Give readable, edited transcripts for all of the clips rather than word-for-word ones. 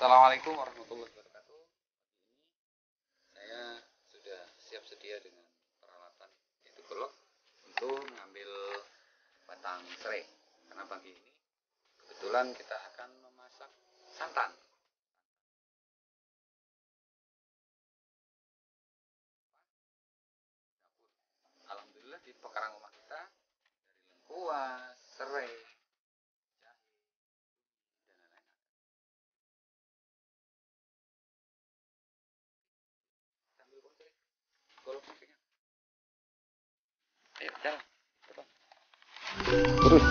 Assalamualaikum warahmatullahi wabarakatuh. Saya sudah siap sedia dengan peralatan yaitu golok untuk mengambil batang serai. Karena pagi ini kebetulan kita akan memasak santan. Alhamdulillah di pekarangan rumah kita dari lengkuas, serai, jahe, dan lain-lain. Sambil konsep, goloknya pegang. Ayo jalan, cepat. Terus.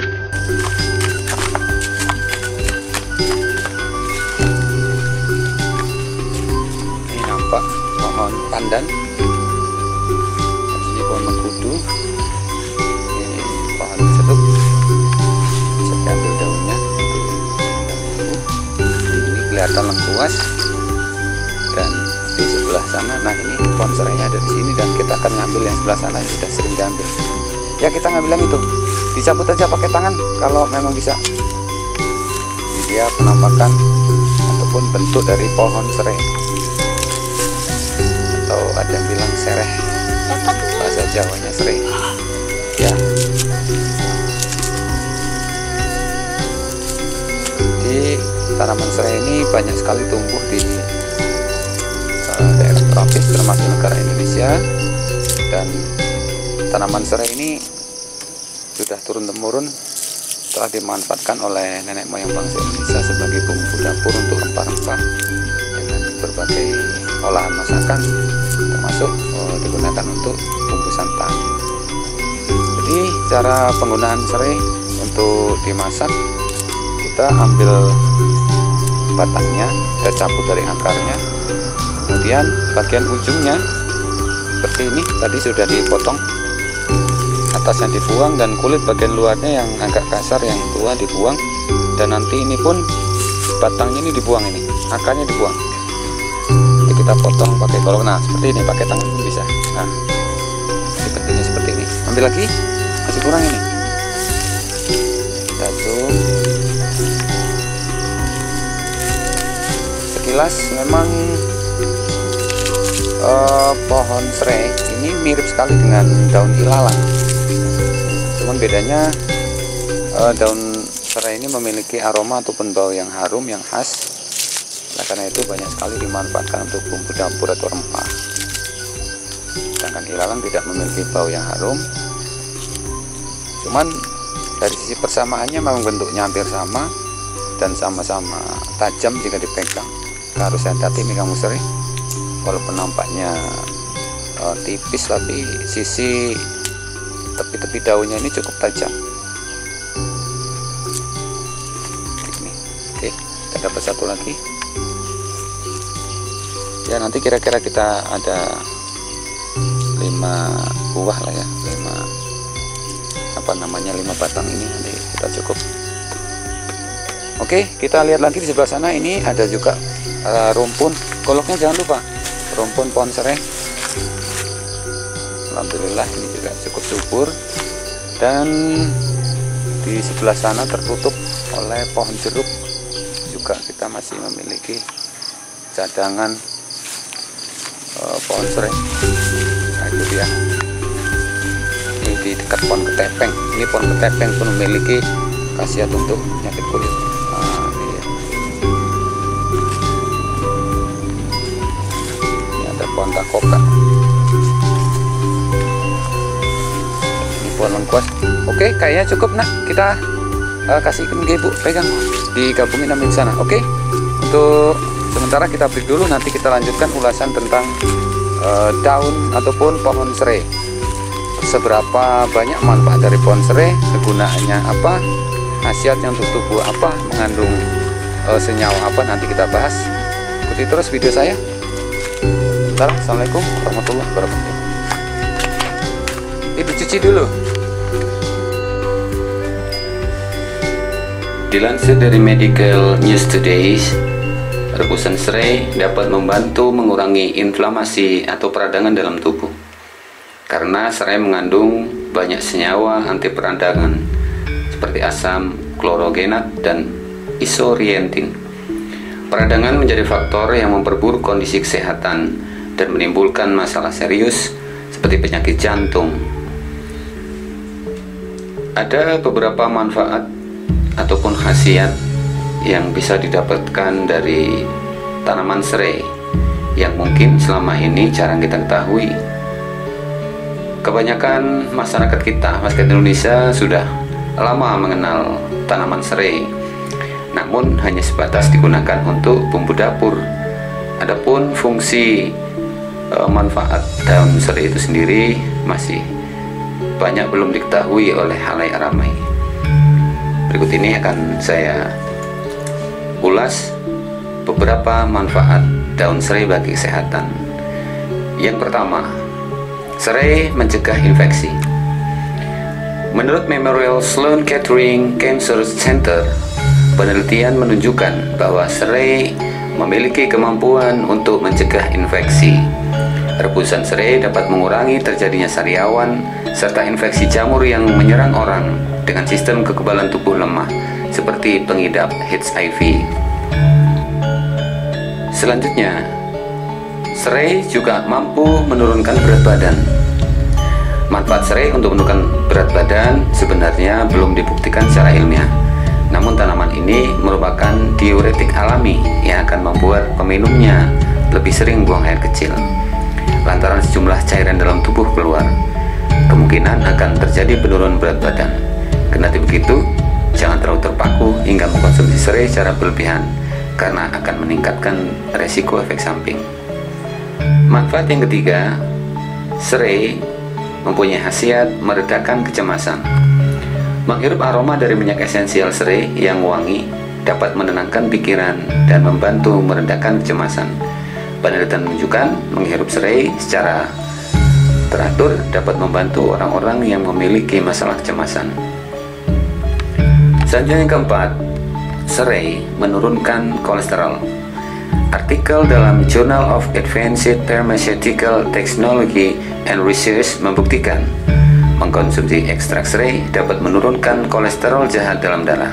Ini nampak pohon pandan. Ini pohon mengkudu. Ini pohon jeruk. Bisa diambil daunnya. Ini kelihatan lengkuas. Dan di sebelah sana, nah ini pohon serainya ada di sini dan kita akan ngambil yang sebelah sana yang sudah sering diambil. Ya kita ngambil yang itu, dicabut aja pakai tangan kalau memang bisa. Ini dia penampakan ataupun bentuk dari pohon serai, atau ada yang bilang sereh, bahasa Jawanya serai. Ya. Di tanaman serai ini banyak sekali tumbuh di daerah tropis termasuk negara Indonesia, dan tanaman serai ini sudah turun-temurun telah dimanfaatkan oleh nenek moyang bangsa Indonesia sebagai bumbu dapur untuk rempah-rempah dengan berbagai olahan masakan, termasuk digunakan untuk bumbu santan. Jadi cara penggunaan serai untuk dimasak, kita ambil batangnya, kita cabut dari akarnya, kemudian bagian ujungnya seperti ini tadi sudah dipotong, atasnya dibuang dan kulit bagian luarnya yang agak kasar, yang tua dibuang, dan nanti ini pun batangnya ini dibuang, ini akarnya dibuang. Jadi kita potong pakai golok, nah seperti ini, pakai tangan pun bisa. Nah sepertinya seperti ini, ambil lagi, masih kurang ini, kita zoom. Sekilas memang pohon serai ini mirip sekali dengan daun ilalang, cuman bedanya daun serai ini memiliki aroma ataupun bau yang harum, yang khas. Nah, karena itu banyak sekali dimanfaatkan untuk bumbu dapur atau rempah, sedangkan ilalang tidak memiliki bau yang harum. Cuman dari sisi persamaannya memang bentuknya hampir sama dan sama-sama tajam jika dipegang. Kita harus hati-hati megang serai, walaupun nampaknya tipis, tapi sisi tepi-tepi daunnya ini cukup tajam. Ini. Oke, kita dapat satu lagi. Ya nanti kira-kira kita ada 5 buah lah ya, 5 batang ini nanti kita cukup. Oke, kita lihat lagi di sebelah sana, ini ada juga rumpun. Goloknya jangan lupa, rumpun pohon serai. Alhamdulillah ini juga cukup subur, dan di sebelah sana tertutup oleh pohon jeruk. Juga kita masih memiliki cadangan pohon serai. Nah itu dia, ini di dekat pohon ketepeng. Ini pohon ketepeng pun memiliki khasiat untuk penyakit kulit. Pohon kakoka, ini pohon lengkuas. Oke, kayaknya cukup nak, kita kasihkan ke ibu, pegang, digabungin ambil sana. Oke, untuk sementara kita break dulu, nanti kita lanjutkan ulasan tentang daun ataupun pohon serai. Seberapa banyak manfaat dari pohon serai, kegunaannya apa, khasiatnya untuk tubuh apa, mengandung senyawa apa, nanti kita bahas. Ikuti terus video saya. Assalamualaikum warahmatullahi wabarakatuh. Ini dicuci dulu. Dilansir dari Medical News Today, rebusan serai dapat membantu mengurangi inflamasi atau peradangan dalam tubuh. Karena serai mengandung banyak senyawa anti peradangan seperti asam klorogenat dan isorientin. Peradangan menjadi faktor yang memperburuk kondisi kesehatan dan menimbulkan masalah serius seperti penyakit jantung. Ada beberapa manfaat ataupun khasiat yang bisa didapatkan dari tanaman serai yang mungkin selama ini jarang kita ketahui. Kebanyakan masyarakat Indonesia sudah lama mengenal tanaman serai, namun hanya sebatas digunakan untuk bumbu dapur. Adapun fungsi manfaat daun serai itu sendiri masih banyak belum diketahui oleh halayak ramai. Berikut ini akan saya ulas beberapa manfaat daun serai bagi kesehatan. Yang pertama, serai mencegah infeksi. Menurut Memorial Sloan Kettering Cancer Center, penelitian menunjukkan bahwa serai memiliki kemampuan untuk mencegah infeksi. Rebusan serai dapat mengurangi terjadinya sariawan serta infeksi jamur yang menyerang orang dengan sistem kekebalan tubuh lemah seperti pengidap HIV. Selanjutnya, serai juga mampu menurunkan berat badan. Manfaat serai untuk menurunkan berat badan sebenarnya belum dibuktikan secara ilmiah. Namun tanaman ini merupakan diuretik alami yang akan membuat peminumnya lebih sering buang air kecil. Lantaran sejumlah cairan dalam tubuh keluar, kemungkinan akan terjadi penurunan berat badan. Kendati begitu, jangan terlalu terpaku hingga mengkonsumsi serai secara berlebihan karena akan meningkatkan resiko efek samping. Manfaat yang ketiga, serai mempunyai khasiat meredakan kecemasan. Menghirup aroma dari minyak esensial serai yang wangi dapat menenangkan pikiran dan membantu meredakan kecemasan. Penelitian menunjukkan menghirup serai secara teratur dapat membantu orang-orang yang memiliki masalah kecemasan. Selanjutnya yang keempat, serai menurunkan kolesterol. Artikel dalam Journal of Advanced Pharmaceutical Technology and Research membuktikan mengkonsumsi ekstrak serai dapat menurunkan kolesterol jahat dalam darah.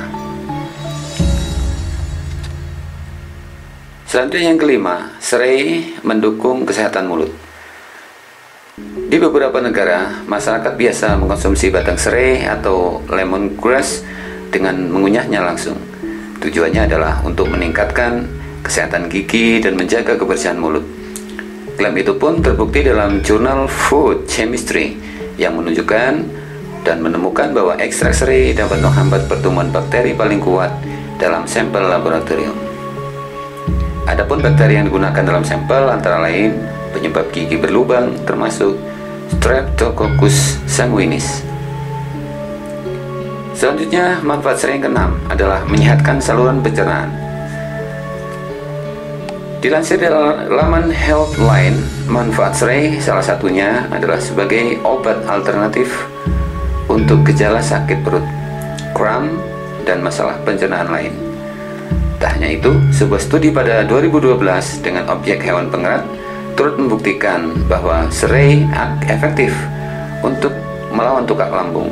Selanjutnya yang kelima, serai mendukung kesehatan mulut. Di beberapa negara, masyarakat biasa mengkonsumsi batang serai atau lemongrass dengan mengunyahnya langsung. Tujuannya adalah untuk meningkatkan kesehatan gigi dan menjaga kebersihan mulut. Klaim itu pun terbukti dalam jurnal Food Chemistry yang menunjukkan dan menemukan bahwa ekstrak serai dapat menghambat pertumbuhan bakteri paling kuat dalam sampel laboratorium. Adapun bakteri yang digunakan dalam sampel antara lain penyebab gigi berlubang termasuk Streptococcus sanguinis. Selanjutnya, manfaat serai yang keenam adalah menyehatkan saluran pencernaan. Dilansir dari laman Healthline, manfaat serai salah satunya adalah sebagai obat alternatif untuk gejala sakit perut, kram, dan masalah pencernaan lain. Tak hanya itu, sebuah studi pada 2012 dengan objek hewan pengerat turut membuktikan bahwa serai efektif untuk melawan tukak lambung.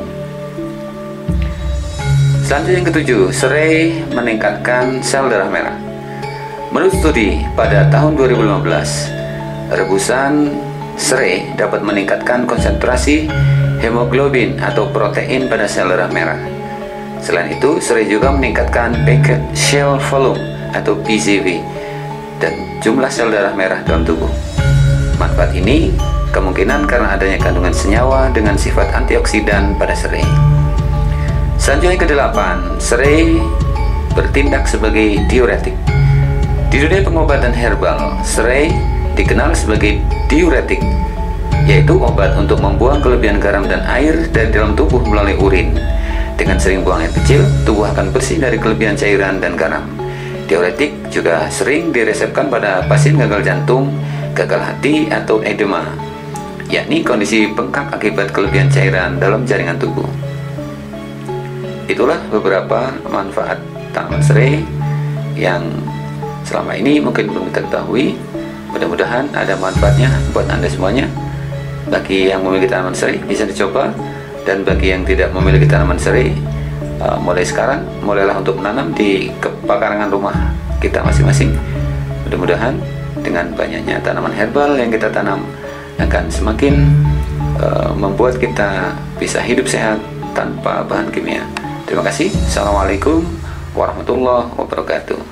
Selanjutnya yang ketujuh, serai meningkatkan sel darah merah. Menurut studi pada tahun 2015, rebusan serai dapat meningkatkan konsentrasi hemoglobin atau protein pada sel darah merah. Selain itu, serai juga meningkatkan packet shell volume atau PCV dan jumlah sel darah merah dalam tubuh. Manfaat ini kemungkinan karena adanya kandungan senyawa dengan sifat antioksidan pada serai. Selanjutnya yang kedelapan, serai bertindak sebagai diuretik. Di dunia pengobatan herbal, serai dikenal sebagai diuretik, yaitu obat untuk membuang kelebihan garam dan air dari dalam tubuh melalui urin. Dengan sering buang air kecil, tubuh akan bersih dari kelebihan cairan dan garam. Diuretik juga sering diresepkan pada pasien gagal jantung, gagal hati, atau edema, yakni kondisi bengkak akibat kelebihan cairan dalam jaringan tubuh. Itulah beberapa manfaat tanaman serai yang selama ini mungkin belum kita ketahui. Mudah-mudahan ada manfaatnya buat Anda semuanya. Bagi yang memiliki tanaman serai bisa dicoba, dan bagi yang tidak memiliki tanaman serai, mulai sekarang mulailah untuk menanam di pekarangan rumah kita masing-masing. Mudah-mudahan dengan banyaknya tanaman herbal yang kita tanam akan semakin membuat kita bisa hidup sehat tanpa bahan kimia. Terima kasih. Assalamualaikum warahmatullahi wabarakatuh.